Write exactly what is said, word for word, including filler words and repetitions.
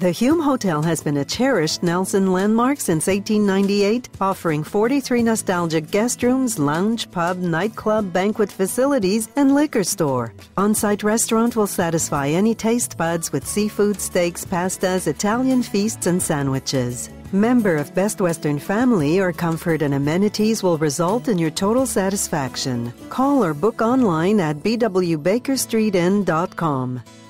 The Hume Hotel has been a cherished Nelson landmark since eighteen ninety-eight, offering forty-three nostalgic guest rooms, lounge, pub, nightclub, banquet facilities, and liquor store. On-site restaurant will satisfy any taste buds with seafood, steaks, pastas, Italian feasts, and sandwiches. Member of Best Western Family or comfort and amenities will result in your total satisfaction. Call or book online at b w baker street inn dot com.